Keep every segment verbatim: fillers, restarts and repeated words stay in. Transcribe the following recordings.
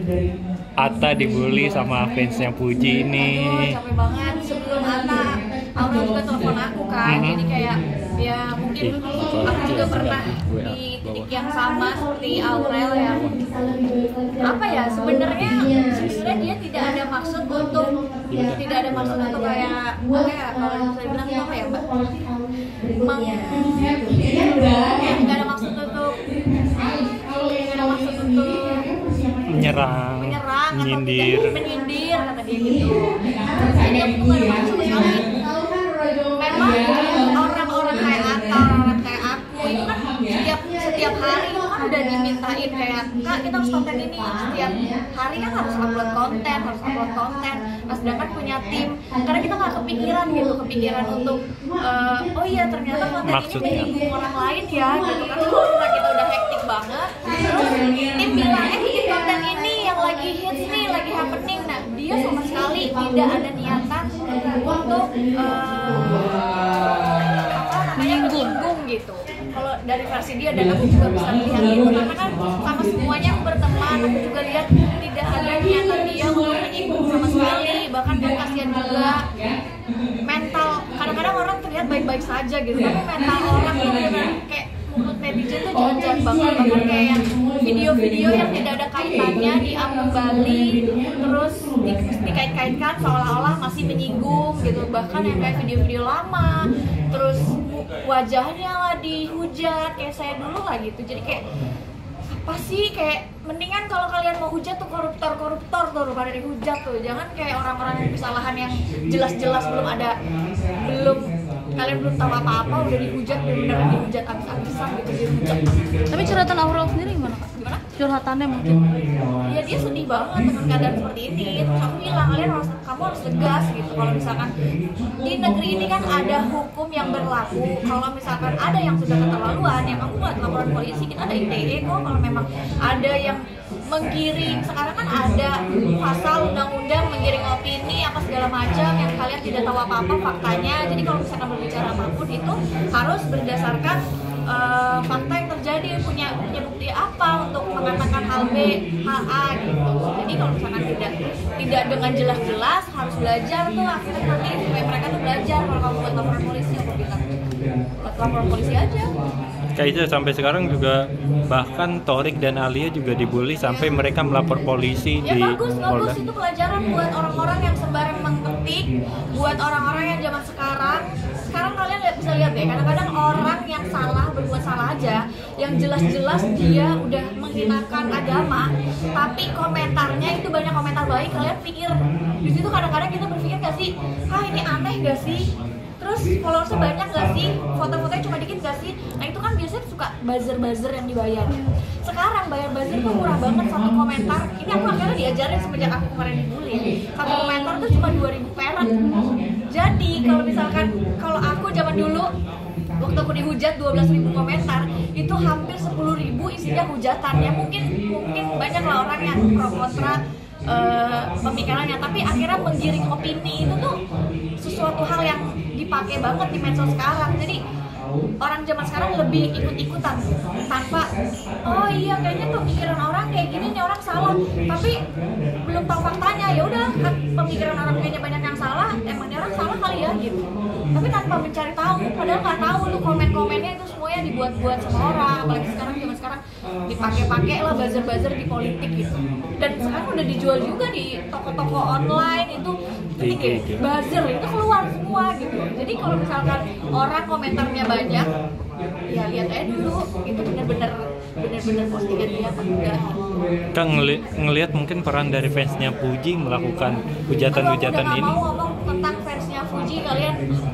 Atta dibully sama fansnya Puji ini. Aduh, capek banget. Sebelum Atta, Aurel juga telepon aku kan, Mm-hmm. jadi kayak ya mungkin Oke, aku juga siap, pernah siap. di titik yang sama seperti Aurel ya. Apa ya, sebenarnya sebenarnya dia tidak ada maksud untuk tidak ada maksud untuk kayak apa ya, kalau saya bilang apa ya mbak, Meng, tidak ada maksud untuk tidak ada maksud untuk Menyerang, menyerang atau menyindir. tidak menyindir kata dia gitu. Jadi aku tuh gak ada maksud sama sekali. Memang orang-orang kayak Atta, orang kayak aku itu kan setiap setiap hari itu kan udah dimintain kayak kak kita harus konten ini, setiap hari kan harus upload konten, harus upload konten. Nah sedangkan punya tim, karena kita nggak kepikiran gitu, kepikiran untuk uh, oh iya ternyata konten Maksudnya. ini menyinggung orang lain ya gitu kan. Karena kita udah hektik banget, terus tim bilang eh bikin konten ini yang lagi hits nih, lagi happening. Nah dia sama sekali tidak ada niatan untuk uh, apa namanya menyinggung gitu. Kalau dari versi dia dan aku juga bisa melihat itu karena kan sama semuanya yang berteman, aku juga lihat tidak ada niatan dia untuk menyinggung sama sekali. Bahkan kan kasihan juga mental, kadang-kadang orang terlihat baik-baik saja gitu, tapi mental orang tuh benar kayak menurut netizen tuh jahat-jahat banget. Bahkan kayak yang video-video yang tidak ada kaitannya diambil kembali terus di, dikait-kaitkan seolah-olah masih menyinggung gitu. Bahkan yang kayak video-video lama terus wajahnya lah dihujat kayak saya dulu lah gitu. Jadi kayak apa sih, kayak mendingan kalau kalian mau hujat tuh koruptor-koruptor tuh daripada dihujat tuh. Jangan kayak orang-orang yang kesalahan yang jelas-jelas belum ada, belum kalian belum tahu apa-apa udah dihujat, benar-benar dihujat abis-abisan gitu, dihujat. Tapi curhatan Aurel sendiri gimana kak? Gimana? Curhatannya mungkin? Ya dia sedih banget dengan keadaan seperti ini. Terus aku bilang kalian harus, kamu harus tegas gitu. Kalau misalkan di negeri ini kan ada hukum yang berlaku. Kalau misalkan ada yang sudah keterlaluan, ya kamu buat laporan polisi. Kita ada I T E kok. Kalau memang ada yang menggiring, sekarang kan ada pasal undang-undang menggiring opini apa segala macam yang kalian tidak tahu apa-apa faktanya. Jadi kalau misalkan berbicara apapun itu harus berdasarkan uh, fakta yang terjadi, punya punya bukti apa untuk mengatakan hal B, hal A gitu. Jadi kalau misalkan tidak tidak dengan jelas-jelas harus belajar tuh akhirnya nanti supaya mereka tuh belajar. Kalau kamu buat laporan polisi, aku bilang buat laporan polisi aja. Kayak itu sampai sekarang juga bahkan Torik dan Alia juga dibully sampai mereka melapor polisi Ya di bagus, bagus Polda. itu pelajaran buat orang-orang yang sembarang mengketik, buat orang-orang yang zaman sekarang. Sekarang kalian lihat, bisa lihat deh, kadang-kadang orang yang salah berbuat salah aja, yang jelas-jelas dia udah menghinakan agama, tapi komentarnya itu banyak komentar baik. Kalian pikir di situ kadang-kadang kita berpikir gak sih, ah ini aneh gak sih? Terus followersnya banyak gak sih? Foto-fotonya cuma dikit gak sih? Nah itu kan biasanya suka buzzer-buzzer yang dibayar. Sekarang bayar buzzer tuh murah banget, satu komentar. Ini aku akhirnya diajarin semenjak aku kemarin dibully. Satu komentar tuh cuma dua ribu perak. Jadi kalau misalkan, kalau aku zaman dulu waktu aku dihujat dua belas ribu komentar, itu hampir sepuluh ribu isinya hujatan. Ya mungkin mungkin banyak lah orang yang pro kontra Uh, pemikirannya, tapi akhirnya menggiring opini itu tuh sesuatu hal yang dipakai banget di medsos sekarang. Jadi orang zaman sekarang lebih ikut-ikutan tanpa oh iya kayaknya pemikiran orang kayak gini nih orang salah, tapi belum tahu faktanya. Ya udah kan pemikiran orang kayaknya banyak yang salah, emangnya orang salah kali ya gitu. Tapi tanpa mencari tahu, padahal nggak tahu tuh komen-komennya itu semuanya dibuat-buat sama orang. Apalagi sekarang zaman sekarang dipakai-pakai lah buzzer-buzzer di politik gitu. Dan sekarang udah dijual juga di toko-toko online itu, ketika buzzer itu keluar semua gitu. Jadi kalau misalkan orang komentarnya banyak, ya lihat aja dulu itu benar-benar benar-benar postingan dia apa enggak. Kang ngeli- ngelihat mungkin peran dari fansnya Puji melakukan hujatan-hujatan Aduh, aku udah ini. gak mau ngomong tentang fansnya Fuji, kalian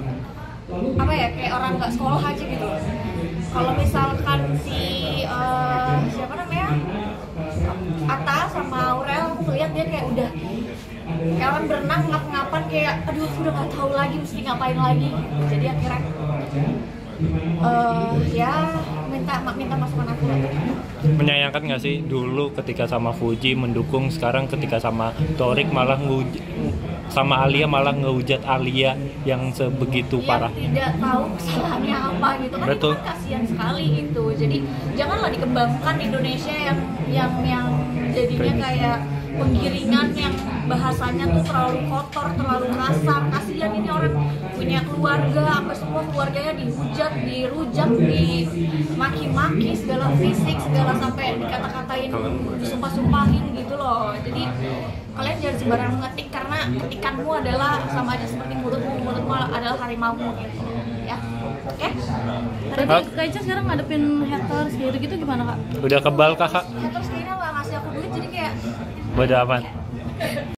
apa ya kayak orang nggak sekolah aja gitu. Kalau misalkan si uh, siapa namanya Atta sama Aurel, aku melihat dia kayak udah kayak orang berenang ngap-ngapan kayak aduh aku udah nggak tahu lagi mesti ngapain lagi gitu. Jadi akhirnya uh, ya minta minta masukan aku lah. Menyayangkan nggak sih dulu ketika sama Fuji mendukung, sekarang ketika sama Torik malah nguj- sama Alia malah ngehujat Alia yang sebegitu Yang parah. tidak tahu kesalahannya apa gitu kan. Betul. Itu kan kasihan sekali gitu. Jadi janganlah dikembangkan Indonesia yang yang yang jadinya kayak penggiringan yang bahasanya tuh terlalu kotor, terlalu kasar. Kasihan ini orang punya keluarga, sampai semua keluarganya dihujat, dirujak, dimaki-maki, segala fisik, segala sampai dikata-katain, disumpah-sumpahin gitu loh. Jadi kalian jangan sembarangan mengetik karena ketikanmu adalah sama aja seperti mulutmu, mulutmu adalah harimaumu gitu ya. Oke? Okay? Tapi Kak Ica sekarang ngadepin haters gitu gitu gimana Kak? Udah kebal kak? Ya terus kayaknya nggak ngasih aku duit jadi kayak Bodo amat.